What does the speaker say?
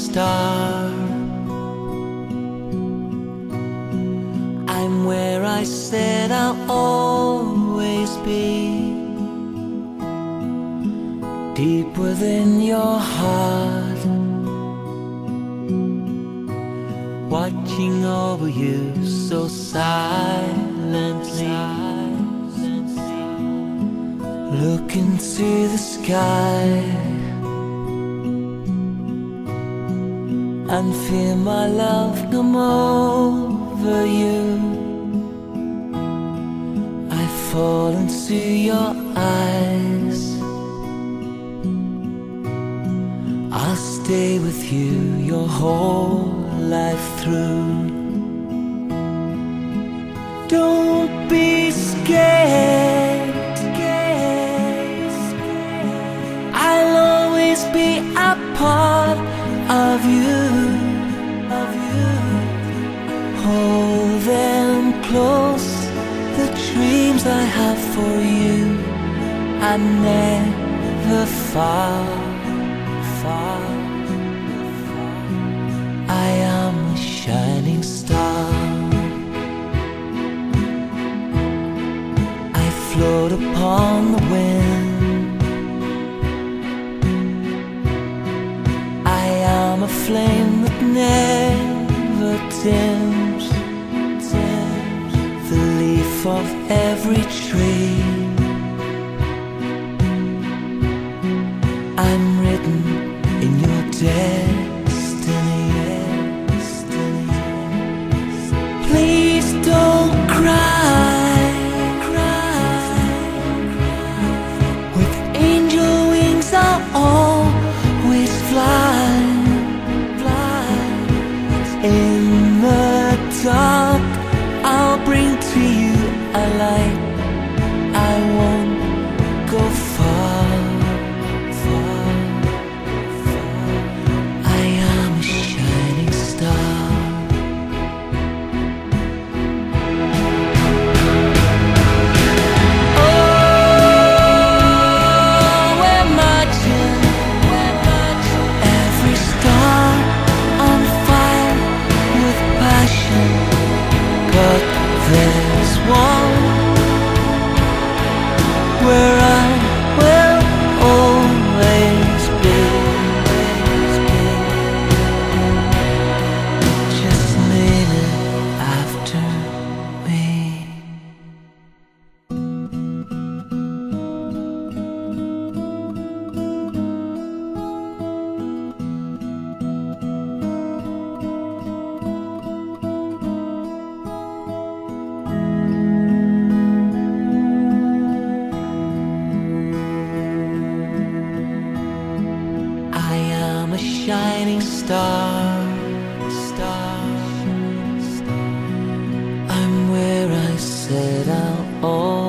star. I'm where I said I'll always be, deep within your heart, watching over you so silently, look into the sky and feel my love come over you. I fall into your eyes, I'll stay with you your whole life through. Don't be scared, I'll always be a part of you. Hold them close, the dreams I have for you are never far. I am a shining star, I float upon the wind, I am a flame that never dims, the leaf of every tree. I'm written in your destiny. Please don't cry, with angel wings I'll always fly. In the dark I'll bring to you a light, I won't go far. I am a shining star. Oh, we're marching, every star on fire with passion, but there's one where I will always be. Just name it after me. I am a shining star, I'm where I said I'll always